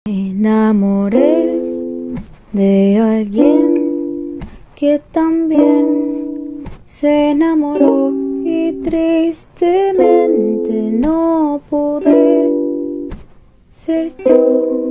Me enamoré de alguien que también se enamoró y tristemente no pude ser yo.